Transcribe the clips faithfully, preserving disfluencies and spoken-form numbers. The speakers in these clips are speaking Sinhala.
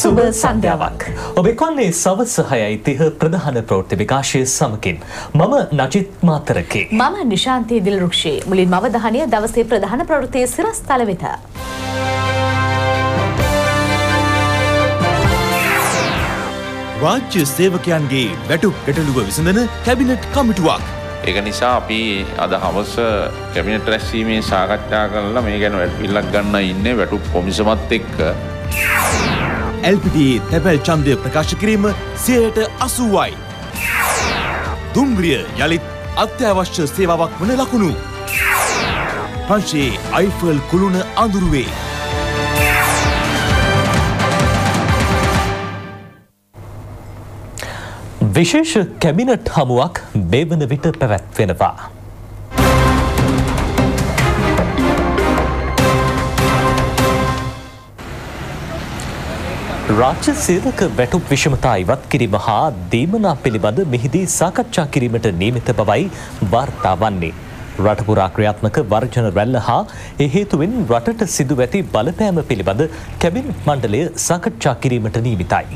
සුබ සන්ධ්‍යාවක්. ඔබ එක්වන්නේ සවස් හයයි තිහ ප්‍රධාන ප්‍රවෘත්ති විකාශය සමගින් මම නජිත් මාතරකේ. මම නිශාන්තී දිල්රුක්ෂී. මුලින්ම අවධානය දවසේ ප්‍රධාන ප්‍රවෘත්ති සිරස්තල වෙත. රාජ්‍ය සේවකයන්ගේ වැටුප් ගැටලුව විසඳන කැබිනට් කමිටුවක්. ඒක නිසා අපි අද හවස කැබිනට් රැස්වීමේ සාකච්ඡා කරලා මේ ගැන වැඩපිළිවෙලක් ගන්න ඉන්නේ වැටුප් කොමිසමත් එක්ක. එල් පී ටී තැපැල් ඡන්දය ප්‍රකාශ කිරීම සියයට අසූවයි. දුම්රිය යළිත් අත්‍යවශ්‍ය සේවාවක් වන ලකුණු. ප්‍රංශයේ අයිෆල් කුළුණ අඳුරුවේ. විශේෂ කැබිනට් හමුවක් මේ වන විට පැවැත්වෙනවා. රාජ්‍ය සේවක වැටුප් විෂමතා ඉවත් කිරීම හා දීමනා පිළිබඳ මෙහිදී සාකච්ඡා කිරීමට නියමිත බවයි වාර්තා වන්නේ. රට පුරා ක්‍රියාත්මක වර්ජන රැල්ල හා ඒ හේතුවෙන් රටට සිදුව ඇති බලපෑම පිළිබඳ කැබිනට් මණ්ඩලය සාකච්ඡා කිරීමට නියමිතයි.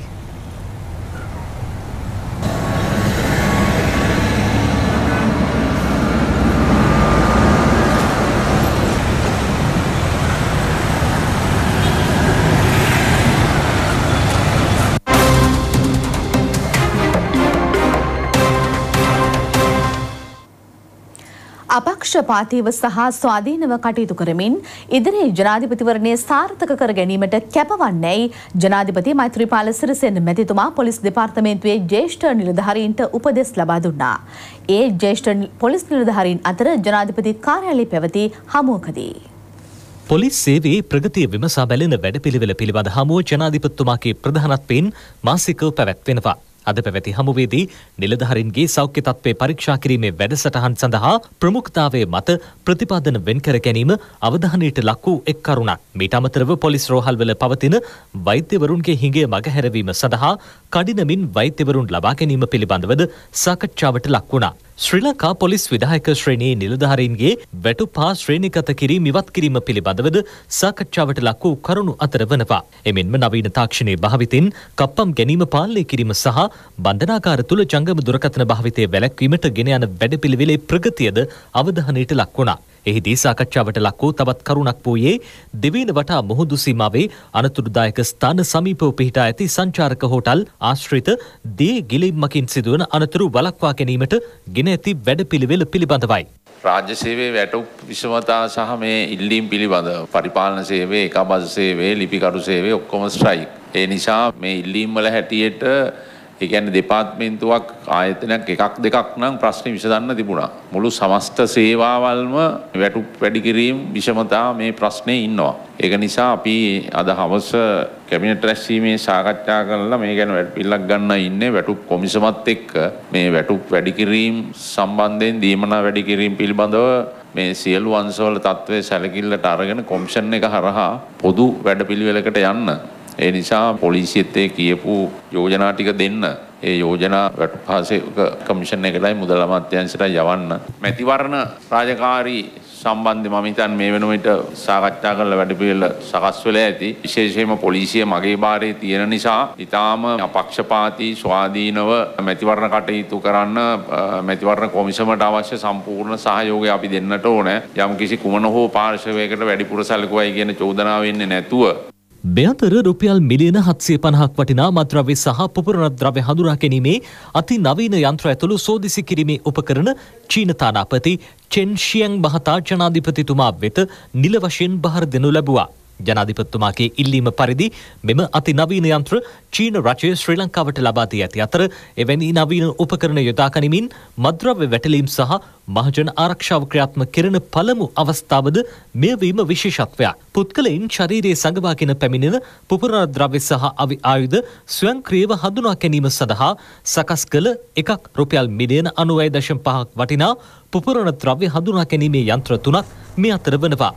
අපක්ෂපාතීව සහ ස්වාධීනව කටයුතු කරමින් ඉදිරි ජනාධිපතිවරණය සාර්ථක කර ගැනීමට කැපවන්නේයි ජනාධිපති මෛත්‍රීපාල සිරිසේන මැතිතුමා පොලිස් දෙපාර්තමේන්තුවේ ජ්‍යෙෂ්ඨ නිලධාරීන්ට උපදෙස් ලබා දුන්නා. ඒ ජ්‍යෙෂ්ඨ පොලිස් නිලධාරීන් අතර ජනාධිපති කාර්යාලයේ පැවති හමුවකදී පොලිස් සේවයේ ප්‍රගතිය විමසා බැලෙන වැඩපිළිවෙල පිළිබඳ හමුව ජනාධිපතිතුමාගේ ප්‍රධානත්වයෙන් මාසිකව පැවැත්වෙනවා. අද පැවැති හමුවේදී නිලධාරීන්ගේ සෞඛ්‍ය තත්ත්වය පරීක්ෂා කිරීමේ වැඩසටහන් සඳහා ප්‍රමුඛතාවයේ මත ප්‍රතිපාදන වෙන්කර ගැනීම අවධානයට ලක් වූ එක් කරුණක්. මීට අමතරව පොලිස් රෝහල්වල පවතින වෛද්‍යවරුන්ගේ හිඟය මගහැරවීම සඳහා කඩිනමින් වෛද්‍යවරුන් ලබා ගැනීම පිළිබඳවද සාකච්ඡාවට ලක් වුණා. ශ්‍රී ලංකා පොලිස් විධායක ශ්‍රේණියේ නිලධාරීන්ගේ වැටුප් හා ශ්‍රේණිගත කිරීම ඉවත් කිරීම පිළිබඳවද සාකච්ඡාවට ලක් වූ කරුණු අතර වනවා. එමෙන්ම නවීන තාක්ෂණයේ භාවිතින් කප්පම් ගැනීම පාලනය කිරීම සහ බන්ධනාගාර තුළ ජංගම දුරකථන භාවිතය වැළැක්වීමට ගෙන යන වැඩපිළිවෙලේ ප්‍රගතියද අවධානයට ලක් වුණා. එහිදී සාකච්ඡාවට ලක් වූ තවත් කරුණක් වූයේ දෙවීන වටා මුහුදු සීමාවේ අනතුරුදායක ස්ථාන සමීපව පිහිටා ඇති සංචාරක හෝටල් ආශ්‍රිත දේ ගිලීමකින් සිදුවන අනතුරු වළක්වා ගැනීමට ගෙන ඇති වැඩපිළිවෙල පිළිබඳවයි. රාජ්‍ය සේවයේ වැටුප් විෂමතා සහ මේ ඉල්ලීම් පිළිබඳ පරිපාලන සේවයේ ඒකාබද්ධ සේවයේ ලිපිකරු සේවයේ ඔක්කොම ස්ට්‍රයික්. ඒ නිසා මේ ඉල්ලීම් වල හැටියට ඒ කියන්නේ දෙපාර්තමේන්තුවක් ආයතනයක් එකක් දෙකක් නම් ප්‍රශ්නේ විසඳන්න තිබුණා. මුළු සමස්ත සේවාවල්ම වැටුප් වැඩි කිරීම විෂමතා මේ ප්‍රශ්නේ ඉන්නවා. ඒක නිසා අපි අද හවස කැබිනට් රැස්වීමේ සාකච්ඡා කරලා මේ ගැන වැඩපිළිවෙලක් ගන්න ඉන්නේ වැටුප් කොමිසමත් එක්ක මේ වැටුප් වැඩි කිරීම සම්බන්ධයෙන් දීමනා වැඩි කිරීම පිළිබඳව මේ සියලු අංශවල තත්ත්වයේ සැලකිල්ලට අරගෙන කොමිෂන් එක හරහා පොදු වැඩපිළිවෙලකට යන්න. ඒ නිසා පොලිසියත් ඒ කියපු යෝජනා ටික දෙන්න. ඒ යෝජනා වැටුප්හාසක කමිෂන් එකටයි මුදල් අමාත්‍යාංශයට යවන්න. මැතිවරණ රාජකාරී සම්බන්ධව මම හිතන්නේ මේ වෙන විට සාකච්ඡා කරලා වැඩපිළිවෙල සකස් වෙලා ඇති. විශේෂයෙන්ම පොලිසිය මගේ භාරයේ තියෙන නිසා ඊටාම අපක්ෂපාතී ස්වාධීනව මැතිවරණ කටයුතු කරන්න මැතිවරණ කොමිසමට අවශ්‍ය සම්පූර්ණ සහයෝගය අපි දෙන්නට ඕනේ. යම් කිසි කුමන හෝ පාර්ශවයකට වැඩිපුර සැලකුවයි කියන චෝදනාව වෙන්නේ නැතුව මෙතර රුපියල් මිලියන හත්සිය පනහක් වටිනා මත්ද්‍රව්‍ය සහ පුපුරණ ද්‍රව්‍ය හඳුනා ගැනීමේ අති නවීන යන්ත්‍ර ඇතුළු සෝදිසි කිරීමේ උපකරණ චීන තානාපති චෙන් ෂියන් මහතා ජනාධිපතිතුමා වෙත නිල වශයෙන් බහර දෙනු ලැබුවා. ජනාධිපතිතුමාගේ ඉල්ලීම පරිදි මෙම අති නවීන යන්ත්‍ර චීන රජය ශ්‍රී ලංකාවට ලබා දී ඇති අතර එවැනි නවීන උපකරණ යොදා ගැනීමෙන් මත්ද්‍රව්‍ය වැටලීම් සහ මහජන ආරක්ෂාව ක්‍රියාත්මක කරන පළමු අවස්ථාවද මෙය වීම විශේෂත්වයක්. පුද්ගලයන් ශරීරයේ සඟවාගෙන පැමිණෙන පුපුරණ ද්‍රව්‍ය සහ අවි ආයුධ ස්වයංක්‍රීයව හඳුනා ගැනීම සඳහා සකස් කළ එකක් රුපියල් මිලියන අනූවය දශම පහක් වටිනා පුපුරණ ද්‍රව්‍ය හඳුනා ගැනීමේ යන්ත්‍ර තුනක් මේ අතර වනවා.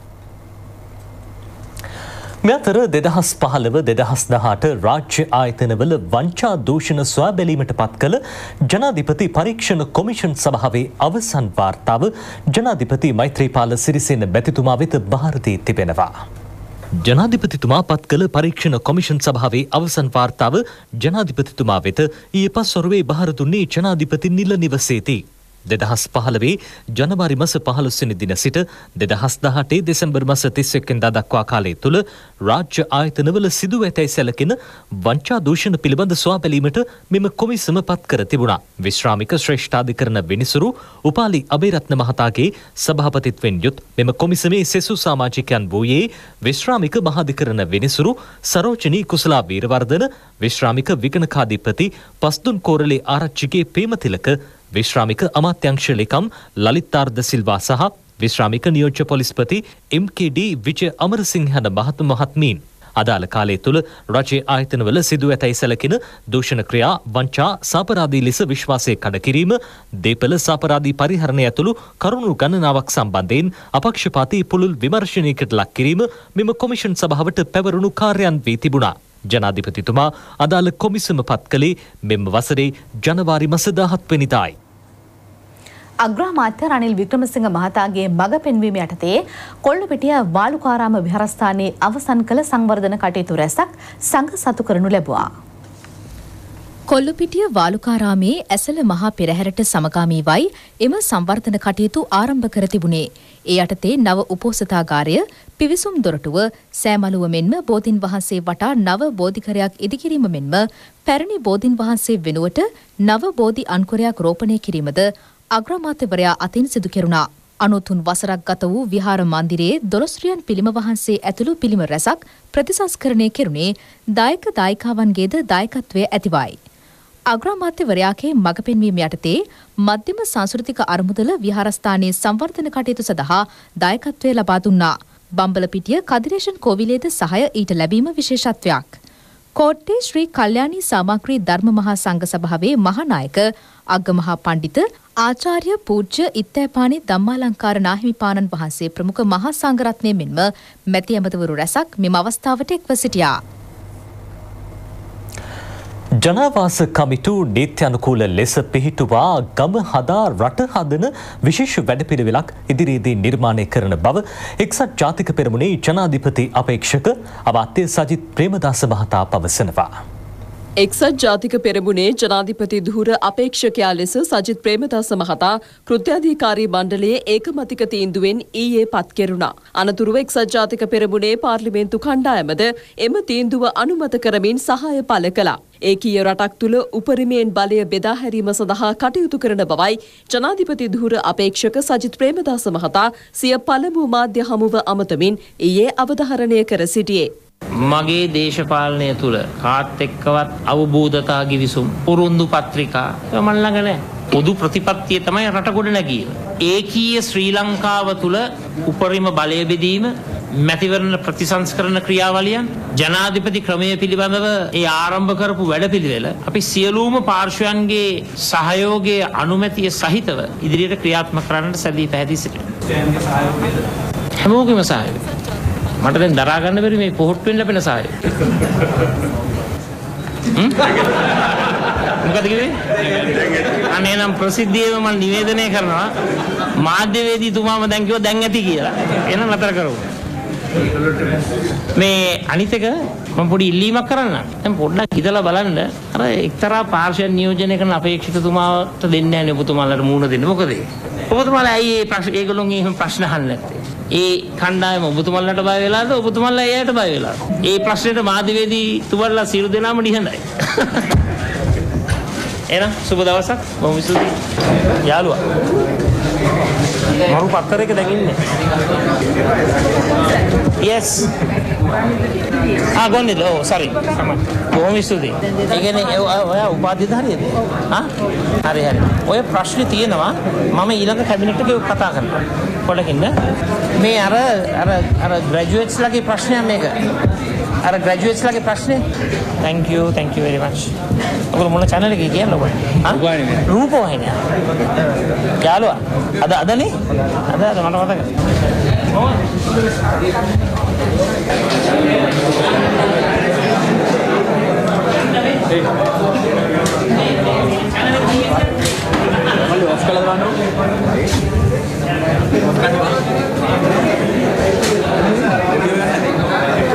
මේ අතර දෙදහස් පහළව දෙදහස් දහඅට රාජ්‍ය ආයතනවල වංචා දූෂණ සොයා බැලීමට පත් කළ ජනාධිපති පරීක්ෂණ කොමිෂන් සභාවේ අවසන් වාර්තාව ජනාධිපති මෛත්‍රීපාල සිරිසේන මැතිතුමා වෙත බාර දී තිබෙනවා. ජනාධිපතිතුමා පත් කළ පරීක්ෂණ කොමිෂන් සභාවේ අවසන් වාර්තාව ජනාධිපතිතුමා වෙත ඊයේ පස්වරුවේ බහර දුන්නේ ජනාධිපති නිල නිවසේදී. දෙදහස් පහළොවේ ජනවාරි මස පහළොස්වැනි දින සිට දෙදහස් දහඅටේ දෙසැම්බර් මස තිස් එක් වෙනිදා දක්වා කාලය තුළ රාජ්‍ය ආයතනවල සිදු ඇතැයි සැලකෙන වංචා දූෂණ පිළිබඳ සොයා බැලීමට මෙම කොමිසම පත් කර තිබුණා. විශ්‍රාමික ශ්‍රේෂ්ඨාධිකරණ විනිසුරු උපාලි අබේරත්න මහතාගේ සභාපතිත්වයෙන් යුත් මෙම කොමිසමේ සෙසු සමාජිකයන් වූයේ විශ්‍රාමික මහාධිකරණ විනිසුරු සරෝජනී කුසලා වීරවර්ධන, විශ්‍රාමික විගණකාධිපති පස්දුන් කෝරළේ ආරච්චිගේ ප්‍රේමතිලක, විශ්‍රාමික අමාත්‍යංශ ලේකම් ලලිතාර්ද සිල්වා සහ විශ්‍රාමික නියෝජ්‍ය පොලිස්පති එම් කේ ඩී විජය අමරසිංහ යන මහත් මහත්මීන් අදාළ කාලය තුළ රජයේ ආයතනවල සිදු ඇතැයි සැලකෙන දූෂණ ක්‍රියා, වංචා, සාපරාධී ලෙස විශ්වාසය කඩකිරීම, දේපළ සාපරාධී පරිහරණය ඇතුළු කරුණු ගණනාවක් සම්බන්ධයෙන් අපක්ෂපාතී පුළුල් විමර්ශනයකට ලක් කිරීම මෙම කොමිෂන් සභාවට පැවරුණු කාර්යයන් වී තිබුණා. ජනාධිපතිතුමා අදාළ කොමිසම පත් කළේ මෙම වසරේ ජනවාරි මස දාහත් වෙනිදායි. අග්‍රාමාත්‍ය රනිල් වික්‍රමසිංහ මහතාගේ මඟ පෙන්වීම යටතේ කොල්ලුපිටිය වාලුකාරාම විහාරස්ථානයේ අවසන් කළ සංවර්ධන කටයුතු රැසක් සංඝ සතු කරනු ලැබුවා. කොල්ලුපිටිය වාලුකාරාමේ ඇසළ මහා පෙරහැරට සමගාමීවයි එම සංවර්ධන කටයුතු ආරම්භ කර තිබුණේ. ඒ යටතේ නව උපෝසථාගාරය, පිවිසුම් දොරටුව, සෑමලුව මෙන්ම බෝධින් වහන්සේ වටා නව බෝධිකරයක් ඉදිකිරීම මෙන්ම පැරණි බෝධින් වහන්සේ වෙනුවට නව බෝධි අන්කුරයක් රෝපණය කිරීමද අග්‍රාමාත්‍යවරයා අතින් සිදු කෙරුණා. අනූතුන් වසරක් ගත වූ විහාර මන්දිරයේ දොළොස්රියන් පිළිම වහන්සේ ඇතුළු පිළිම රැසක් ප්‍රතිසංස්කරණය කෙරුණේ දායක දායිකාවන්ගේද දායකත්වය ඇතිවයි. අග්‍රාමාත්‍යවරයාගේ මඟ පෙන්වීම යටතේ මධ්‍යම සංස්කෘතික අරමුදල විහාරස්ථානයේ සංවර්ධන කටයුතු සඳහා දායකත්වය ලබා දුන්නා. බම්බලපිටිය කදිරේෂන් කෝවිලේද සහාය ඊට ලැබීම විශේෂත්වයක්. කෝට්ටේ ශ්‍රී කල්යාණී සාමග්‍රී ධර්ම මහා සංඝ සභාවේ මහානායක අග්ගමහා පණ්ඩිත ආචාර්ය පූජ්‍ය ඉත්තෑපානි ධම්මාලංකාර නාහිමිපාණන් වහන්සේ ප්‍රමුඛ මහා සංඝරත්නය මෙන්ම මැති ඇමතිවරු රැසක් මෙම අවස්ථාවට එක්ව සිටියා. ජනාවාස කමිටු නීත්‍යානුකූල ලෙස පිහිටුවා ගම හදා රට හදන විශේෂ වැඩපිළිවෙලක් ඉදිරියේදී නිර්මාණය කරන බව එක්සත් ජාතික පෙරමුණේ ජනාධිපති අපේක්ෂක අමාත්‍ය සජිත් ප්‍රේමදාස මහතා පවසනවා. එක්සත් ජාතික පෙරමුණේ ජනාධිපති ධූර අපේක්ෂකයා ලෙස සජිත් ප්‍රේමදාස මහතා කෘත්‍යාධිකාරී මණ්ඩලයේ ඒකමතික තීන්දුවෙන් ඊයේ පත් කෙරුණා. අනතුරුව එක්සත් ජාතික පෙරමුණේ පාර්ලිමේන්තු කණ්ඩායමද එම තීන්දුව අනුමත කරමින් සහාය පළ කළා. ඒකීය රටක් තුළ උපරිමයෙන් බලය බෙදා හැරීම සඳහා කටයුතු කරන බවයි ජනාධිපති ධූර අපේක්ෂක සජිත් ප්‍රේමදාස මහතා සිය පළමු මාධ්‍ය හමුව අමතමින් ඊයේ අවධාරණය කර සිටියේ. මගේ දේශපාලනය තුළ කාත් එක්කවත් අවබෝධතා ගිවිසුම් පුරුන්දු පත්‍රිකා මන් ළඟ නැහැ. පොදු ප්‍රතිපත්තිය තමයි රට ගොඩ නැගීම. ඒකීය ශ්‍රී ලංකාව තුළ උපරිම බලය බෙදීම, මැතිවරණ ප්‍රතිසංස්කරණ ක්‍රියාවලියන්, ජනාධිපති ක්‍රමය පිළිබඳව ඒ ආරම්භ කරපු වැඩපිළිවෙල අපි සියලුම පාර්ශ්වයන්ගේ සහයෝගයේ අනුමැතිය සහිතව ඉදිරියට ක්‍රියාත්මක කරන්නට සැදී පැහැදී සිටිනවා. හැමෝගෙම සහයෝගය. මට දැන් දරා ගන්න බැරි මේ පොහොට්ටුවෙන් ලැබෙන සහාය. හ්ම්? මොකද කිව්වේ? අනේ නම් ප්‍රසිද්ධියේම මම නිවේදනය කරනවා මාධ්‍යවේදීතුමාම දැන් කිව්වා දැන් ඇති කියලා. එහෙනම් නතර කරමු. මේ අනිත් එක මම පොඩි ඉල්ලීමක් කරන්න. දැන් පොඩ්ඩක් හිතලා බලන්න අර එක්තරා පාර්ශ්වයන් නියෝජනය කරන අපේක්ෂිතතුමාට දෙන්නේ නැහැ නේ ඔබතුමාලට මූණ දෙන්න. මොකද ඒ? ඔබතුමාලා ඇයි මේ ප්‍රශ්න ඒගොල්ලෝන්ගේ එහෙම ප්‍රශ්න අහන්නේ නැත්තේ? ඒ කණ්ඩායම ඔබතුමල්ලට බය වෙලාද ඔබතුමල්ලා එයාට බය වෙලාද? ඒ ප්‍රශ්නෙට මාධ්‍යවේදී තුමල්ලා සියලු දෙනාම නිහඬයි. එහෙනම් සුබ දවසක්. බොහොම ස්තුතියි. යාළුවා. මරු පත්තරයක දැන් ඉන්නේ. yes. ආ ගොන්නේද? ඔව් sorry. බොහොම ස්තුතියි. ඒ කියන්නේ ඔයා උපාධිධාරියද? හා? හරි හරි. ඔය ප්‍රශ්නේ තියෙනවා මම ඊළඟ කැබිනට් එකේ කතා කරනවා. පොඩකින් මේ අර අර අර ග්‍රැජුවේට්ස් ලගේ ප්‍රශ්නයක් මේක. අර ග්‍රැජුවේට්ස් ලගේ ප්‍රශ්නේ. thank you thank you very much. ඔගොල්ලෝ මොන channel එකේ කියන්නේ ඔබ? හා? රූපවාහිනිය. යාළුවා. අද අදනේ? අද අද මට මතකයි. මල්ලි ඔෆ් කළා දාන්න. ඔෆ් කරනවා.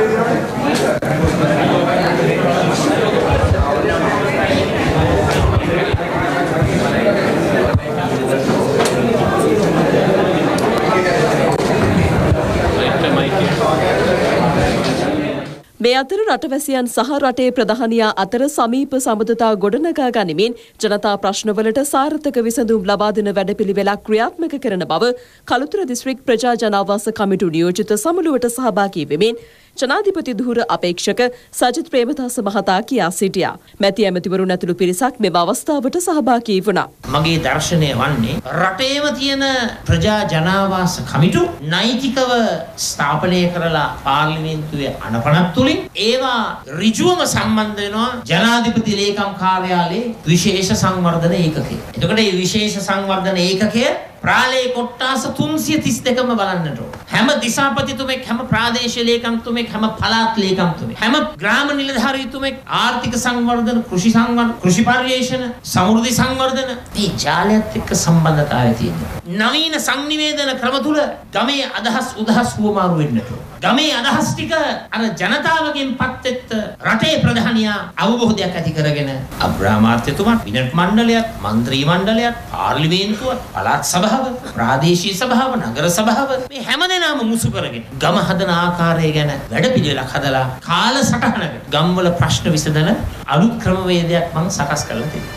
මේ අතර රටවැසියන් සහ රටේ ප්‍රධානියා අතර සමීප සබඳතා ගොඩනගා ගනිමින් ජනතා ප්‍රශ්නවලට සාර්ථක විසඳුම් ලබා දෙන වැඩපිළිවෙලක් ක්‍රියාත්මක කරන බව කළුතර දිස්ත්‍රික් ප්‍රජා ජනාවාස කමිටු නියෝජිත සමුළුවට සහභාගී වෙමින් ජනාධිපති ධූර අපේක්ෂක සජිත් ප්‍රේමදාස මහතා කියා සිටියා. මැති ඇමතිවරුන් ඇතුළු පිරිසක් මෙම අවස්ථාවට සහභාගී වුණා. මගේ දර්ශනය වන්නේ රටේම තියෙන ප්‍රජා ජනාවාස කමිටු නෛතිකව ස්ථාපනය කරලා පාර්ලිමේන්තුවේ අනපනක් තුලින් ඒවා ඍජුවම සම්බන්ධ වෙනවා ජනාධිපති ලේකම් කාර්යාලයේ විශේෂ සංවර්ධන ඒකකය. එතකොට මේ විශේෂ සංවර්ධන ඒකකය ප්‍රාලේ කොට්ටාස තුන්සිය තිස් දෙකම බලන්නට ඕන. හැම දිසාපතිතුමෙක්, හැම ප්‍රාදේශීය ලේකම්තුමෙක්, හැම පළාත් ලේකම්තුමෙක්, හැම ග්‍රාම නිලධාරීතුමෙක් ආර්ථික සංවර්ධන, කෘෂි සංවර්ධන, කෘෂි පර්යේෂණ, සමෘද්ධි සංවර්ධන මේ ජාලයත් එක්ක සම්බන්ධතාවය තියෙනවා. නවීන සංනිවේදන ක්‍රම තුල ගමේ අදහස් උදහස් වුවමාරු වෙන්නට ඕන. ගමේ අදහස් ටික අර ජනතාවගෙන් පත්වෙත් රටේ ප්‍රධානියා අවබෝධයක් ඇති කරගෙන අග්‍රාමාත්‍යතුමා, විනත් මණ්ඩලයත්, മന്ത്രി මණ්ඩලයත්, පාර්ලිමේන්තුව, පළාත් සභාව, ප්‍රාදේශීය සභාව, නගර සභාව මේ හැමදෙනාම මුසු කරගෙන ගම හදන ආකාරය ගැන වැඩපිළිවෙලක් හදලා කාලසටහනකට ගම්වල ප්‍රශ්න විසඳන අලුත් ක්‍රමවේදයක් මම සකස් කරලා තිබෙනවා.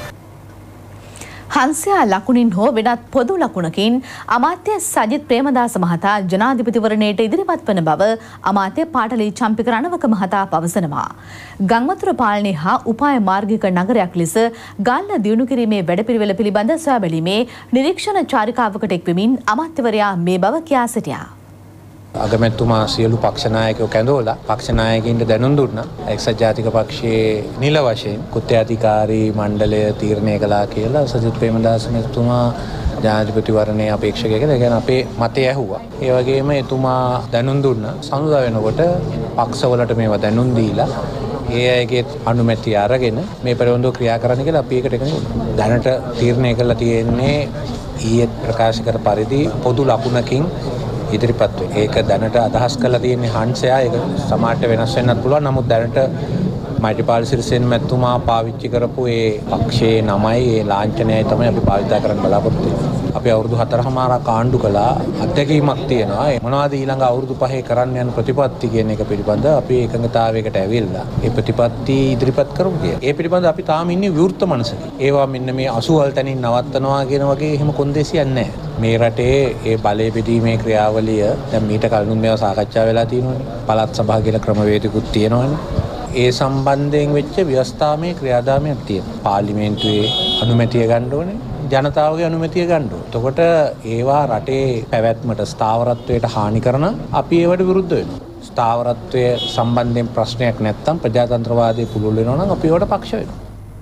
හංසයා ලකුණින් හෝ වෙනත් පොදු ලකුණකින් අමාත්‍ය සජිත් ප්‍රේමදාස මහතා ජනාධිපතිවරණයට ඉදිරිපත් වන බව අමාත්‍ය පාටලී චම්පික රණවක මහතා පවසනවා. ගංවතුර පාලනය හා උපාය මාර්ගික නගරයක් ලෙස ගල්ල දියුණු කිරීමේ වැඩපිළිවෙල පිළිබඳ සොයා බැලීමේ නිරීක්ෂණ චාරිකාවකට එක්වෙමින් අමාත්‍යවරයා මේ බව කියා සිටියා. අගමැතිතුමා සියලු පක්ෂ ናයකයෝ කැඳවලා පක්ෂ නායකයින්ට දැනුම් දුන්නා. එක්සත් ජාතික පක්ෂයේ නිල වශයෙන් කෘත්‍යාධිකාරී මණ්ඩලය තීරණය කළා කියලා සජිත් ප්‍රේමදාස මහත්මයා ජනාධිපතිවරණයේ අපේක්ෂකයෙක්. ඒ කියන්නේ අපේ මතය ඇහුවා. ඒ වගේම එතුමා දැනුම් දුන්නා සමුදා වෙනකොට පක්ෂවලට මේවා දැනුම් දීලා ඒ අයගේ අනුමැතිය අරගෙන මේ පරිවර්තන ක්‍රියා කරන්න කියලා අපි ඒකට එකතු දැනට තීරණය කළා තියෙන්නේ ඊයේ ප්‍රකාශ කර පරිදි පොදු ලකුණකින් ඉදිරිපත් වේ. ඒක දැනට අදහස් කරලා තියෙන්නේ හංසයා. ඒක සමාජයට වෙනස් වෙන්නත් පුළුවන්. නමුත් දැනට මෛත්‍රීපාල සිරිසේන මැතිතුමා පාවිච්චි කරපු ඒ පක්ෂයේ නමයි ඒ ලාංඡනයයි තමයි අපි භාවිත කරන්න බලාපොරොත්තු වෙන්නේ. අපි අවුරුදු හතරමාරක් ආණ්ඩු කළා. අත්දැකීමක් තියෙනවා. මොනවද ඊළඟ අවුරුදු පහේ කරන්න යන ප්‍රතිපත්ති කියන එක පිළිබඳ අපි එකඟතාවයකට ඇවිල්ලා ඒ ප්‍රතිපත්ති ඉදිරිපත් කරමු කියලා. ඒ පිළිබඳ අපි තාම ඉන්නේ විවෘත මනසක. ඒවා මෙන්න මේ අසුවල් තැනින් නවත්තනවා කියන වගේ එහෙම කොන්දේසියක් නැහැ. මේ රටේ ඒ බලය බෙදීමේ ක්‍රියාවලිය දැන් මීට කලින් මේවා සාකච්ඡා වෙලා තියෙනවානේ. පළාත් සභා කියලා ක්‍රමවේදිකුත් තියෙනවානේ. ඒ සම්බන්ධයෙන් වෙච්ච ව්‍යවස්ථාමය ක්‍රියාදාමයක් තියෙනවා. පාර්ලිමේන්තුවේ අනුමැතිය ගන්න ඕනේ. ජනතාවගේ අනුමැතිය ගන්න ඕනේ. එතකොට ඒවා රටේ පැවැත්මට ස්ථාවරත්වයට හානි කරන අපි ඒවට විරුද්ධ වෙනවා. ස්ථාවරත්වය සම්බන්ධයෙන් ප්‍රශ්නයක් නැත්තම් ප්‍රජාතන්ත්‍රවාදයේ පුළුල් වෙනවා නම් අපි ඒවට පක්ෂ වෙනවා.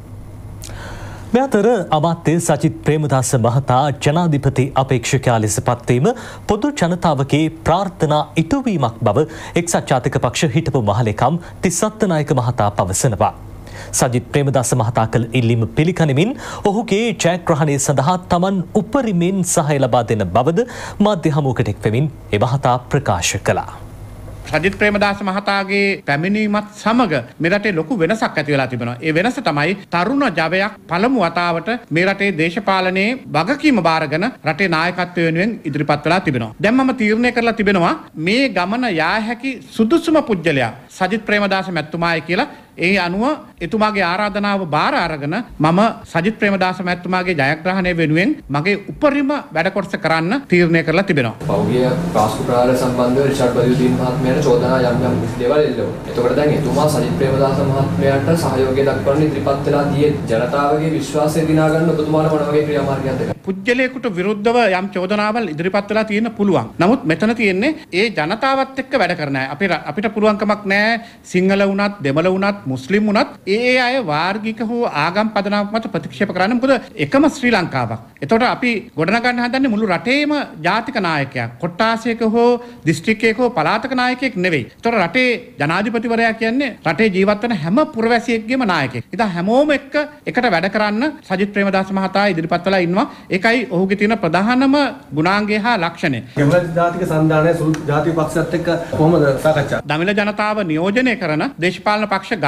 මේ අතර අමාත්‍ය සජිත් ප්‍රේමදාස මහතා ජනාධිපති අපේක්ෂකයා ලෙස පත්වීම පොදු ජනතාවගේ ප්‍රාර්ථනා ඉටුවීමක් බව එක්සත් ජාතික පක්ෂ හිටපු මහලේකම් තිස්සත් නායක මහතා පවසනවා. සජිත් ප්‍රේමදාස මහතා කළ ඉල්ලීම පිළිගනිමින් ඔහුගේ ජයග්‍රහණය සඳහා තමන් උපරිමෙන් සහාය ලබා දෙන බවද මාධ්‍ය හමුවකට එක්වෙමින් ඒ මහතා ප්‍රකාශ කළා. සජිත් ප්‍රේමදාස මහතාගේ පැමිණීමත් සමග මේ රටේ ලොකු වෙනසක් ඇති වෙලා තිබෙනවා. ඒ වෙනස තමයි තරුණ ජවයක් පළමු වතාවට මේ රටේ දේශපාලනයේ වගකීම බාරගෙන රටේ නායකත්වය වෙනුවෙන් ඉදිරිපත් වෙලා තිබෙනවා. දැන් මම තීරණය කරලා තිබෙනවා මේ ගමන යා හැකි සුදුසුම පුජ්‍යලයා සජිත් ප්‍රේමදාස මැතිතුමායි කියලා. ඒ අනුව එතුමාගේ ආරාධනාව බාර අරගෙන මම සජිත් ප්‍රේමදාස මැතිතුමාගේ ජයග්‍රහණය වෙනුවෙන් මගේ උපරිම වැඩ කොටස කරන්න තීරණය කරලා තිබෙනවා. පෞද්ගලික පාස්කු සම්බන්ධව රිචාඩ් බදියුදීන් මහත්මයාට චෝදනා යම් යම් දේවල් එල්ලුවා. එතකොට දැන් එතුමා සජිත් ප්‍රේමදාස මහත්මයාට සහයෝගය දක්වන්න ඉදිරිපත් වෙලා ගියේ ජනතාවගේ විශ්වාසය දිනා ගන්න ඔබතුමාලා මොන වගේ ක්‍රියාමාර්ගයක්ද? පුජ්‍යලයකට විරුද්ධව යම් චෝදනාවල් ඉදිරිපත් වෙලා තියෙන පුළුවන්. නමුත් මෙතන තියෙන්නේ ඒ ජනතාවත් එක්ක වැඩ කරන අය. අපි අපිට පුළුවන්කමක් නැහැ සිංහල වුණත් දෙමළ වුණත් මුස්ලිම් වුණත් ඒ අය වාර්ගික හෝ ආගම් පදනමක් මත ප්‍රතික්ෂේප කරන්න. මොකද එකම ශ්‍රී ලංකාවක්. එතකොට අපි ගොඩනගන්න හදන්නේ මුළු රටේම ජාතික නායකයෙක්. කොට්ටාසයක හෝ දිස්ත්‍රික්කයක හෝ පළාතක නායකයෙක් නෙවෙයි. එතකොට රටේ ජනාධිපතිවරයා කියන්නේ රටේ ජීවත් වෙන හැම පුරවැසියෙක්ගේම නායකයෙක්. ඉතින් හැමෝම එක්ක එකට වැඩ කරන්න සජිත් ප්‍රේමදාස මහතා ඉදිරිපත් වෙලා ඉන්නවා. ඒකයි ඔහුගේ තියෙන ප්‍රධානම ගුණාංගය හා ලක්ෂණය. දෙමළ ජාතික සංධානය සුළු ජාතික පක්ෂත් එක්ක කොහොමද සාකච්ඡා? දමිළ ජනතාව නියෝජනය කරන දේශපාලන පක්ෂ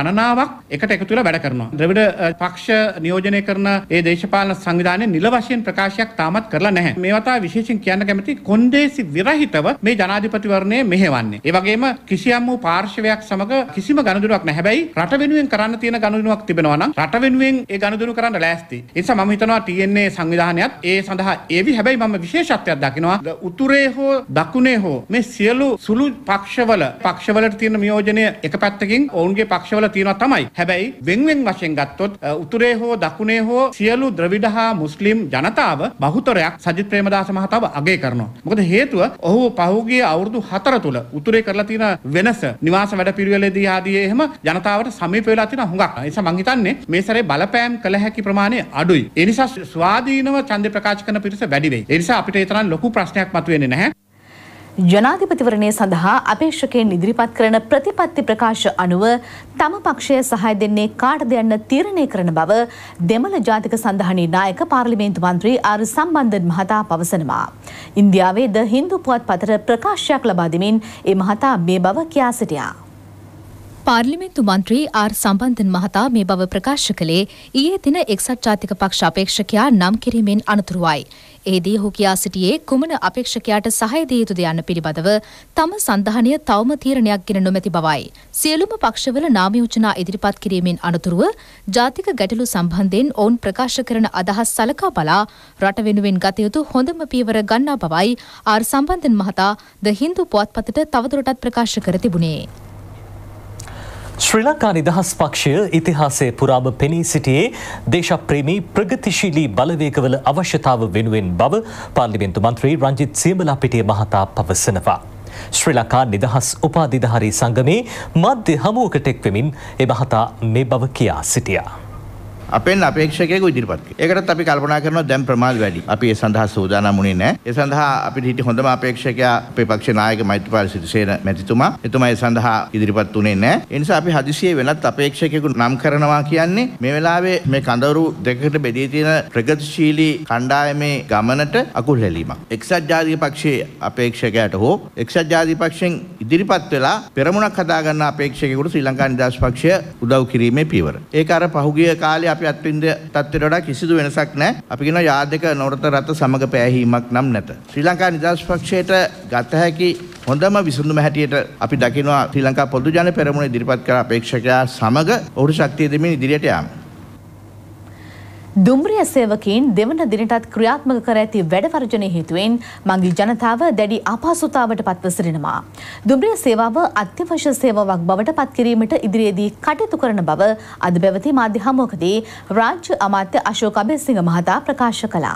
ගණනාවක් එකට එකතු වෙලා වැඩ කරනවා. ද්‍රවිඩ පක්ෂ නියෝජනය කරන ඒ දේශපාලන සංවිධානයේ නිල වශයෙන් ප්‍රකාශයක් තාමත් කරලා නැහැ. මේ වතාව විශේෂයෙන් කියන්න කැමති කොන්දේසි විරහිතව මේ ජනාධිපතිවරණය මෙහෙවන්නේ. ඒ වගේම කිසියම් වූ පාර්ශවයක් සමග කිසිම ගනුදෙනුවක් නැහැ. හැබැයි රට වෙනුවෙන් කරන්න තියෙන ගනුදෙනුවක් තිබෙනවා නම් රට වෙනුවෙන් ඒ ගනුදෙනු කරන්න ලෑස්ති. ඒ නිසා මම හිතනවා T N A සංවිධානයත් ඒ සඳහා ඒවි. හැබැයි මම විශේෂත්වයක් දකිනවා උතුරේ හෝ දකුණේ හෝ මේ සියලු සුළු පක්ෂවල පක්ෂවලට තියෙන නියෝජනය එක පැත්තකින් ඔවුන්ගේ පක්ෂවල තියෙනවා තමයි. හැබැයි වෙන්වෙන් වශයෙන් ගත්තොත් උතුරේ හෝ දකුණේ හෝ සියලු ද්‍රවිඩ හා මුස්ලිම් ජනතාව බහුතරයක් සජිත් ප්‍රේමදාස මහතාව අගය කරනවා. මොකද හේතුව ඔහු පහුගිය අවුරුදු හතර තුල උතුරේ කරලා තියෙන වෙනස නිවාස වැඩපිළිවෙලේදී ආදී එහෙම ජනතාවට සමීප වෙලා තියෙන හුඟක්. ඒ නිසා මම හිතන්නේ මේ සැරේ බලපෑම් කළ හැකි ප්‍රමාණය අඩුයි. ඒ නිසා ස්වාධීනව ඡන්ද ප්‍රකාශ කරන පිරිස වැඩි වෙයි. ඒ නිසා අපිට ඒ තරම් ලොකු ප්‍රශ්නයක් මතුවෙන්නේ නැහැ. ජනාධිපතිවරණය සඳහා අපේක්ෂකයන් ඉදිරිපත් කරන ප්‍රතිපත්ති ප්‍රකාශ අනුව තම පක්ෂය සහාය දෙන්නේ කාටද යන්න තීරණය කරන බව දෙමළ ජාතික සන්ධානයේ නායක පාර්ලිමේන්තු මන්ත්‍රී ආර් සම්බන්ධන් මහතා පවසනවා. ඉන්දියාවේ ද හින්දු පුවත්පතට ප්‍රකාශයක් ලබා දෙමින් ඒ මහතා මේ බව කියා සිටියා. පාර්ලිමේන්තු මන්ත්‍රී ආර් සම්බන්ධන් මහතා මේ බව ප්‍රකාශ කළේ ඊයේ දින එක්සත් ජාතික පක්ෂ අපේක්ෂකයා නම් කිරීමෙන් අනතුරුවයි. එහිදී ඔහු කියා සිටියේ කුමන අපේක්ෂකයාට සහාය දිය යුතුද යන්න පිළිබඳව තම සන්ධානය තවම තීරණයක් ගෙන නොමැති බවයි. සියලුම පක්ෂවල නාම යෝජනා ඉදිරිපත් කිරීමෙන් අනතුරුව ජාතික ගැටලු සම්බන්ධයෙන් ඔවුන් ප්‍රකාශ කරන අදහස් සලකා බලා රට වෙනුවෙන් ගත යුතු හොඳම පියවර ගන්නා බවයි ආර් සම්බන්ධන් මහතා ද හින්දු පුවත්පතට තවදුරටත් ප්‍රකාශ කර තිබුණේ. ශ්‍රී ලංකා නිදහස් පක්ෂය ඉතිහාසයේ පුරාම පෙනී සිටියේ දේශප්‍රේමී ප්‍රගතිශීලී බලවේගවල අවශ්‍යතාව වෙනුවෙන් බව පාර්ලිමේන්තු මන්ත්‍රී රංජිත් සියඹලාපිටිය මහතා පවසනවා. ශ්‍රී ලංකා නිදහස් උපාධිධාරී සංගමේ මධ්‍ය හමුවකට එක්වෙමින් ඒ මහතා මේ බව කියා සිටියා. අපෙන් අපේක්ෂකයෙකු ඉදිරිපත් කළා. ඒකටත් අපි කල්පනා කරනවා දැන් ප්‍රමාද වැඩි. අපි ඒ සඳහා සූදානම් වුණේ නැහැ. ඒ සඳහා අපිට හිටිය හොඳම අපේක්ෂකයා අපේ පක්ෂ නායක මෛත්‍රීපාල සිරිසේන මැතිතුමා. එතුමා ඒ සඳහා ඉදිරිපත් වුණේ නැහැ. ඒ නිසා අපි හදිසියේ වෙනත් අපේක්ෂකයෙකු නම් කරනවා කියන්නේ මේ වෙලාවේ මේ කඳවුරු දෙකකට බෙදී තියෙන ප්‍රගතිශීලී කණ්ඩායමේ ගමනට අකුල් හෙලීමක්. එක්සත් ජාතික පක්ෂයේ අපේක්ෂකයාට හෝ එක්සත් ජාතික පක්ෂයෙන් ඉදිරිපත් වෙලා පෙරමුණක් හදා ගන්න අපේක්ෂකයෙකුට ශ්‍රී ලංකා නිදහස් පක්ෂය උදව් කිරීමේ පියවර. ඒක අර පහුගිය කාලේ අපි අත්විඳ තත්ත්වයට වඩා කිසිදු වෙනසක් නැහැ. අපි කියන යාදක නොරත රත සමග පෑහීමක් නම් නැත. ශ්‍රී ලංකා නිදහස් පක්ෂයට ගත හැකි හොඳම විසඳුම හැටියට අපි දකිනවා ශ්‍රී ලංකා පොදු ජන පෙරමුණ ඉදිරිපත් කර අපේක්ෂකයා සමග ඔහුට ශක්තිය දෙමින් ඉදිරියට යාම. දුම්රිය සේවකීන් දෙවන දිනටත් ක්‍රියාත්මක කර ඇති වැඩ වර්ජනය හේතුවෙන් මංගිල් ජනතාව දැඩි අපහසුතාවට පත්ව සිටිනවා. දුම්රිය සේවාව අත්‍යවශ්‍ය සේවාවක් බවට පත් කිරීමට ඉදිරියේදී කටයුතු කරන බව අද පැවති මාධ්‍ය හමුවකදී රාජ්‍ය අමාත්‍ය අශෝක අබේසිංහ මහතා ප්‍රකාශ කළා.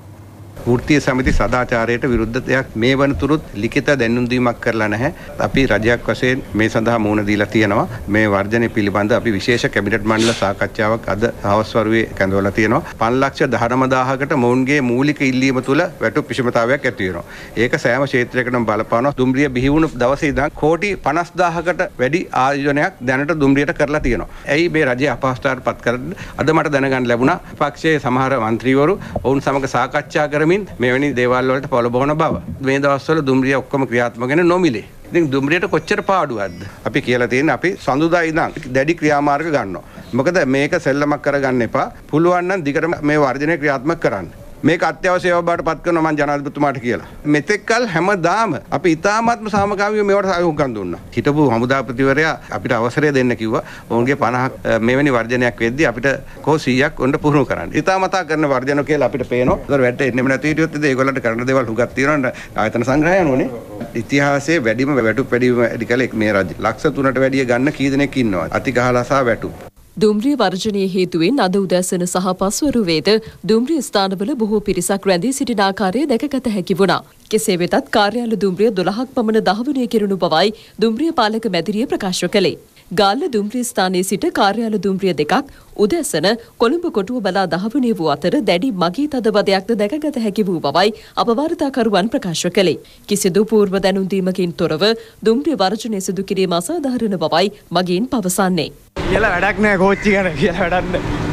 වෘත්තීය සමිති සදාචාරයට විරුද්ධ දෙයක් මේ වනතුරුත් ලිඛිත දැනුම් දීමක් කරලා නැහැ. අපි රජයක් වශයෙන් මේ සඳහා මුහුණ දීලා තියෙනවා. මේ වර්ජනය පිළිබඳ අපි විශේෂ කැබිනට් මණ්ඩල සාකච්ඡාවක් අද හවස් වරුවේ කැඳවලා තියෙනවා. පන්ස් ලක්ෂ දහනව දාහකට මොවුන්ගේ මූලික ඉල්ලීම තුළ වැටුප් විෂමතාවයක් ඇති වෙනවා. ඒක සෑම ක්ෂේත්‍රයකටම බලපානවා. දුම්රිය බිහි වුණු දවසේ ඉඳන් කෝටි පනස් දාහකට වැඩි ආයෝජනයක් දැනට දුම්රියට කරලා තියෙනවා. ඇයි මේ රජය අපහසුතාවට පත් කරන්නේ? අද මට දැනගන්න ලැබුණා පක්ෂයේ සමහර മന്ത്രിවරු ඔවුන් සමග සාකච්ඡා කරමින් මෙවැනි දේවල් වලට පොළඹවන බව. මේ දවස්වල දුම්රිය ඔක්කොම ක්‍රියාත්මක වෙන නොමිලේ. ඉතින් දුම්රියට කොච්චර පාඩුවක්ද? අපි කියලා තියෙන්නේ අපි සඳුදා ඉඳන් දැඩි ක්‍රියාමාර්ග ගන්නවා. මොකද මේක සෙල්ලමක් කරගන්න එපා. පුළුවන් නම් දිගටම මේ වර්ජනය ක්‍රියාත්මක කරන්න. මේක අත්‍යවශ්‍ය සේවාවක් බවට පත් කරනවා මම ජනාධිපතිතුමාට කියලා. මෙතෙක්කල් හැමදාම අපි ඉතාමත්ම සාමකාමීව මේවට සහයෝගම් දුන්නා. හිටපු හමුදාපතිවරයා අපිට අවසරය දෙන්න කිව්වා. ඔවුන්ගේ පනහක් මෙවැනි වර්ජනයක් වෙද්දී අපිට කොහොම සීයක් ඔන්න පුහුණු කරන්න. ඉතාමතා කරන වර්ජන කියලා අපිට පේනවා. ඒතර වැට එන්නෙම නැති හිටියොත් ඉතින් ඒගොල්ලන්ට කරන්න දේවල් හුඟක් තියෙනවා. ආයතන සංග්‍රහය යනෝනේ. ඉතිහාසයේ වැඩිම වැටුප් වැඩිම වැඩි කලෙක් මේ රජය. ලක්ෂ තුනට වැඩිය ගන්න කී දෙනෙක් ඉන්නවා. අතිගහලා සහ වැටුප්. දුම්රිය වර්ජනීය හේතුවෙන් අද උදැසන සහ පස්වරුවේද දුම්රිය ස්ථානවල බොහෝ පිරිසක් රැඳී සිටින ආකාරය දැකගත හැකි වුණා. කෙසේ වෙතත් කාර්යාල දුම්රිය දොළහක් පමණ දහවනය කෙරුණු බවයි දුම්රිය පාලක මැදිරිය ප්‍රකාශ කළේ. ගාල්ල දුම්රිය ස්ථානයේ සිට කාර්යාල දුම්රිය දෙකක් උදැසන කොළඹ කොටුව බලා දහවනය වූ අතර දැඩි මගී තදබදයක්ද දැකගත හැකි වූ බවයි අප වාර්තාකරුවන් ප්‍රකාශ කළේ. කිසිදු පූර්ව දැනුම් දීමකින් තොරව දුම්රිය වර්ජනය සිදු කිරීම අසාධාරණ බවයි මගීන් පවසන්නේ. කියලා වැඩක් නෑ කෝච්චි ගන්න කියලා වැඩක් නෑ.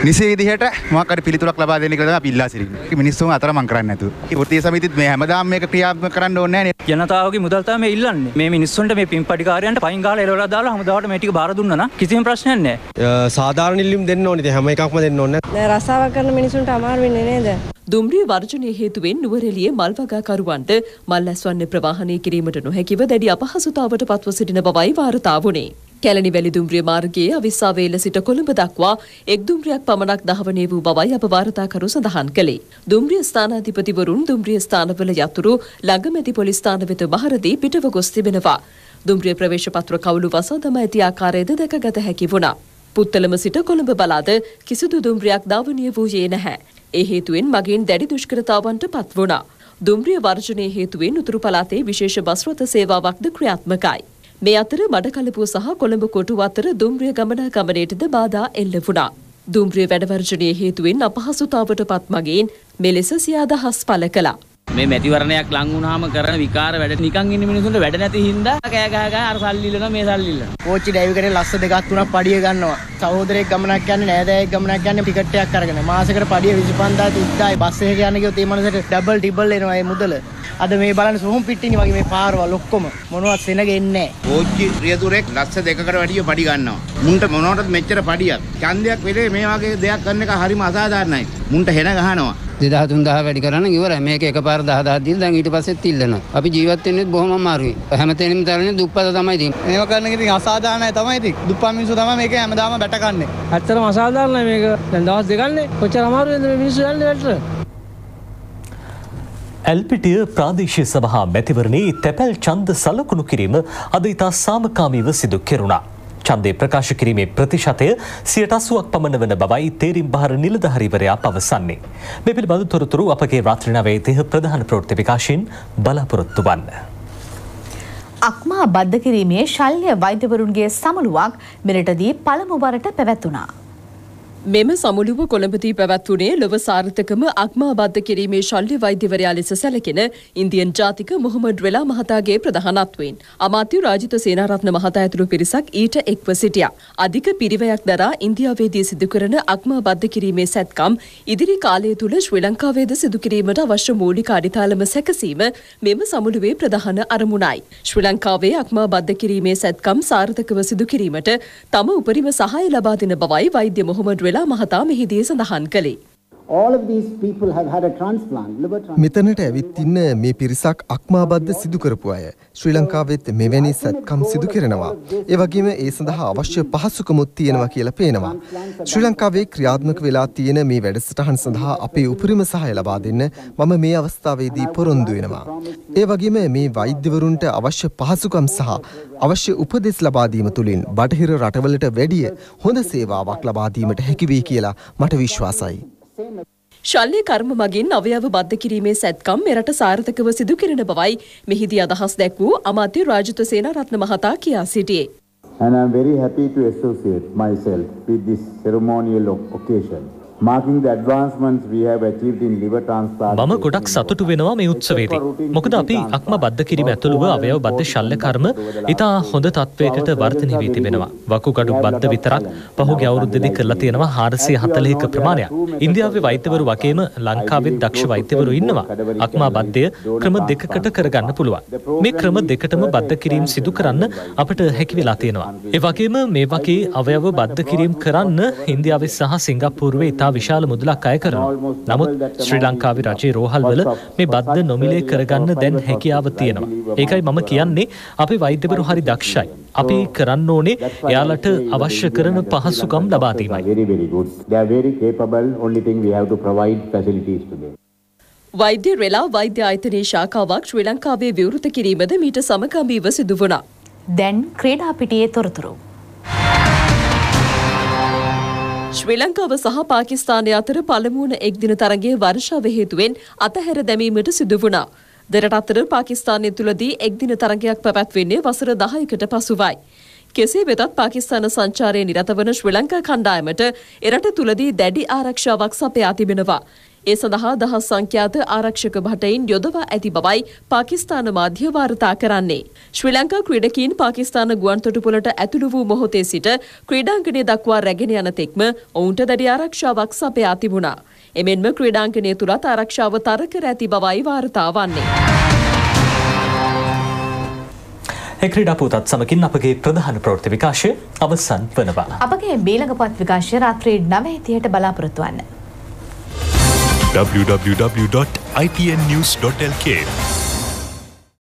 නිසි විදිහට මොකක් හරි පිළිතුරක් ලබා දෙන්න කියලා අපි ඉල්ලා සිටිනවා. මිනිස්සුන් අතරමං කරන්නේ නැතුව. වෘත්තීය සමිතිත් මේ හැමදාම මේක ක්‍රියාත්මක කරන්න ඕනේ නැහැ නේ. ජනතාවගේ මුදල් තමයි ඉල්ලන්නේ. මේ මිනිස්සුන්ට මේ පින්පඩිකාරයන්ට පයින් ගාලා එලවලා දාලා හැමදාට මේ ටික බාර දුන්නා නම් කිසිම ප්‍රශ්නයක් නැහැ. සාධාරණ ඉල්ලීම් දෙන්න ඕනේ. ඉතින් හැම එකක්ම දෙන්න ඕනේ නැහැ. දැන් රසාවක් කරන මිනිසුන්ට අමාරු වෙන්නේ නේද? දුම්රිය වර්ජනය හේතුවෙන් නුවරඑළියේ මල් වගාකරුවන්ට මල් ඇස්වන්නේ ප්‍රවාහනය කිරීමට නොහැකිව දැඩි අපහසුතාවට පත්ව සිටින බවයි වාර්තා වුණේ. කැලණිවැලි දුම්රිය මාර්ගයේ අවිස්සාවේල සිට කොළඹ දක්වා එක් දුම්රියක් පමණක් දහවනය වූ බවයි අප වාර්තාකරු සඳහන් කළේ. දුම්රිය ස්ථානාධිපතිවරුන් දුම්රිය ස්ථානවල යතුරු ළඟමැති පොලිස් ස්ථාන වෙත බහරදී පිටව ගොස් තිබෙනවා. දුම්රිය ප්‍රවේශ පත්‍ර කවුළු වසා දමා ඇති ආකාරයද දැකගත හැකි වුණා. පුත්තලම සිට කොළඹ බලාද කිසිදු දුම්රියක් ධාවනය වූයේ නැහැ. ඒ හේතුවෙන් මගින් දැඩි දුෂ්කරතාවන්ට පත් වුණා. දුම්රිය වර්ජනය හේතුවෙන් උතුරු පළාතේ විශේෂ බස් රථ සේවාවක්ද ක්‍රියාත්මකයි. මේ අතර මඩකලපුව සහ කොළඹ කොටුව අතර දුම්රිය ගමනාගමනයටද බාධා එල්ල වුණා. දුම්රිය වැඩ වර්ජනය හේතුවෙන් අපහසුතාවට පත් මගින් මෙලෙස සිය අදහස් පළ කළා. මේ මැතිවරණයක් ලං වුණාම කරන විකාර වැඩ නිකන් ඉන්න මිනිස්සුන්ට වැඩ නැති හින්දා කෑ ගහ ගහ අර සල්ලි ඉල්ලනවා මේ සල්ලි ඉල්ලනවා. කෝච්චි ඩ්‍රයිව් කරේ ලස්ස දෙකක් තුනක් පඩිය ගන්නවා. සහෝදරයෙක් ගමනක් යන්නේ නෑදෑයෙක් ගමනක් යන්නේ ටිකට් එකක් අරගෙන. මාසෙකට පඩිය විසිපන්දායි තිස්දායි බස් එකක යන්න ගියොත් ඒ මනසට ඩබල් ටිබල් එනවා ඒ මුදල. අද මේ බලන්න සොහොන් පිටිනි වගේ මේ පාරවල් ඔක්කොම මොනවත් සෙනග එන්නේ නැහැ. කෝච්චි රියදුරෙක් ලස්ස දෙකකට වැඩිය පඩි ගන්නවා. මුන්ට මොනවටද මෙච්චර පඩියක්? ඡන්දයක් වෙලේ මේ වගේ දෙයක් කරන එක හරිම අසාධාරණයි. මුන්ට හෙන ගහනවා. දෙදාහ තුන්දාහ වැඩි කරන්න ඉවරයි. මේක එකපාර දහ දහ දීලා දැන් ඊට පස්සෙත් ඉල්ලනවා. අපි ජීවත් වෙන්නේ බොහොම අමාරුයි. හැමතැනම තරන්නේ දුප්පත තමයි තියෙන්නේ. මේව කරන එක ඉතින් අසාධාරණයි තමයි ඉතින්. දුප්පත් මිනිස්සු තමයි මේක හැමදාම බැට කන්නේ. ඇත්තටම අසාධාරණයි මේක. දැන් දවස් දෙකන්නේ කොච්චර අමාරුද මේ මිනිස්සු යන්නේ වැටට. ඇල්පිටිය ප්‍රාදේශීය සභා මැතිවරණයේ තැපැල් ඡන්ද සලකුණු කිරීම අද ඉතා සාමකාමීව සිදු කෙරුණා. ඡන්දය ප්‍රකාශ කිරීමේ ප්‍රතිශතය සියයට අසූවක් පමණ වන බවයි තේරීම් බහර නිලධාරීවරයා පවසන්නේ. මේ පිළිබඳ තොරතුරු අපගේ රාත්‍රී නවයේ තිහ ප්‍රධාන ප්‍රවෘත්ති විකාශයෙන් බලාපොරොත්තු වන්න. අක්මා බද්ධ කිරීමේ ශල්‍ය වෛද්‍යවරුන්ගේ සමුළුවක් මෙරටදී පළමු වරට පැවැත්වුණා. මෙම සමුළුව කොළඹදී පැවැත්වුණේ ලොව සාර්ථකම අක්මා බද්ධ කිරීමේ ශල්‍ය වෛද්‍යවරයා ලෙස සැලකෙන ඉන්දියන් ජාතික මොහොමඩ් රෙලා මහතාගේ ප්‍රධානත්වයෙන්. අමාත්‍ය රාජිත සේනාරත්න මහතා ඇතුළු පිරිසක් ඊට එක්ව සිටියා. අධික පිරිවැයක් දරා ඉන්දියාවේදී සිදු කරන අක්මා බද්ධ කිරීමේ සැත්කම් ඉදිරි කාලය තුළ ශ්‍රී ලංකාවේද සිදු කිරීමට අවශ්‍ය මූලික අඩිතාලම සැකසීම මෙම සමුළුවේ ප්‍රධාන අරමුණයි. ශ්‍රී ලංකාවේ අක්මා බද්ධ කිරීමේ සැත්කම් සාර්ථකව සිදු කිරීමට තම උපරිම සහාය ලබා දෙන බවයි වෛද්‍ය මොහොමඩ් රෙලා මහතා මෙහිදී සඳහන් කළේ. මෙතනට ඇවිත් ඉන්න මේ පිරිසක් අක්මාබද්ධ සිදු කරපු අය. ශ්‍රී ලංකාවෙත් මෙවැනි සැත්කම් සිදු කරනවා. ඒ වගේම ඒ සඳහා අවශ්‍ය පහසුකමුත් තියෙනවා කියලා පේනවා. ශ්‍රී ලංකාවේ ක්‍රියාත්මක වෙලා තියෙන මේ වැඩසටහන් සඳහා අපේ උපරිම සහාය ලබා දෙන්න මම මේ අවස්ථාවේදී පොරොන්දු වෙනවා. ඒ වගේම මේ වෛද්‍යවරුන්ට අවශ්‍ය පහසුකම් සහ අවශ්‍ය උපදෙස් ලබා දීම තුළින් බටහිර රටවලට වැඩිය හොඳ සේවාවක් ලබා දීමට හැකි වෙයි කියලා මට විශ්වාසයි. ශල්‍ය කර්ම මගින් අවයව බද්ධ කිරීමේ සැත්කම් මෙරට සාර්ථකව සිදු කෙරෙන බවයි මෙහිදී අදහස් දැක් වූ අමාත්‍ය රාජිත සේනාරත්න මහතා කියා සිටියේ. And I am very happy to associate myself with this ceremonial occasion. Marking the advancements we have achieved in liver transplant. මම ගොඩක් සතුටු වෙනවා මේ උත්සවයේදී. මොකද අපි අක්ම බද්ධ කිරීම ඇතුළුව අවයව බද්ධ ශල්‍ය කර්ම ඉතා හොඳ තත්වයකට වර්ධනය වී තිබෙනවා. වකුගඩු බද්ධ විතරක් පහුගිය අවුරුද්දේදී කරලා තියෙනවා හාරසිය හතළිහක ප්‍රමාණයක්. ඉන්දියාවේ වෛද්‍යවරු වගේම ලංකාවේ දක්ෂ වෛද්‍යවරු ඉන්නවා. අක්මා බද්ධය ක්‍රම දෙකකට කරගන්න පුළුවන්. මේ ක්‍රම දෙකටම බද්ධ කිරීම සිදු කරන්න අපිට හැකි වෙලා තියෙනවා. ඒ වගේම මේ වගේ අවයව බද්ධ කිරීම කරන්න ඉන්දියාවේ සහ සිංගප්පූරුවේ ඉතා විශාල මුදලක් අය කරනවා. නමුත් ශ්‍රී ලංකාවේ රජයේ රෝහල්වල මේ බද්ධ නොමිලේ කරගන්න දැන් හැකියාව තියෙනවා. ඒකයි මම කියන්නේ අපි වෛද්‍යවරු හරි දක්ෂයි. අපි කරන්න ඕනේ එයාලට අවශ්‍ය කරන පහසුකම් ලබා දීමයි. වෛද්‍ය රෙලා වෛද්‍ය ආයතනයේ ශාඛාවක් ශ්‍රී ලංකාවේ විවෘත කිරීමද මීට සමගාමීව සිදු වුණා. දැන් ක්‍රීඩා පිටියේ තොරතුරු. ශ්‍රී ලංකාව සහ පාකිස්තානය අතර පළමුවන එක්දින තරගයේ වර්ෂාව හේතුවෙන් අතහැර දැමීමට සිදු වුණා. දෙරට අතර පාකිස්තානය තුළදී එක්දින තරගයක් පැවැත්වෙන්නේ වසර දහයකට පසුවයි. කෙසේ වෙතත් පාකිස්තාන සංචාරයේ නිරත වන ශ්‍රී ලංකා කණ්ඩායමට එරට තුළදී දැඩි ආරක්ෂාවක් සපයා තිබෙනවා. ඒ සඳහා දහස් සංඛ්‍යාත ආරක්ෂක භටයින් යොදවා ඇති බවයි පාකිස්තාන මාධ්‍ය වාර්තා කරන්නේ. ශ්‍රී ලංකා ක්‍රීඩකීන් පාකිස්තාන ගුවන්තොටුපළට ඇතුළු වූ මොහොතේ සිට ක්‍රීඩාංගණය දක්වා රැගෙන යන තෙක්ම ඔවුන්ට දැඩි ආරක්ෂාවක් සපයා තිබුණා. එමෙන්ම ක්‍රීඩාංගණය තුලත් ආරක්ෂාව තර කර ඇති බවයි වාර්තා වන්නේ. ඒ ක්‍රීඩා පුවතත් සමගින් අපගේ ප්‍රධාන ප්‍රවෘත්ති විකාශය අවසන් වනවා. අපගේ බීලඟ පත් විකාශය රාත්‍රී නවය තිහට බලාපොරොත්තු වන්න. w w w dot i p n news dot l k